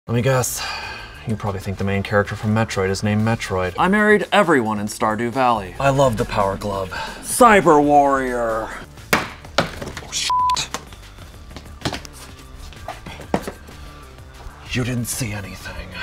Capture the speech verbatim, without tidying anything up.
Let me guess. You probably think the main character from Metroid is named Metroid. I married everyone in Stardew Valley. I love the Power Glove. Cyber Warrior. Oh, shit. You didn't see anything.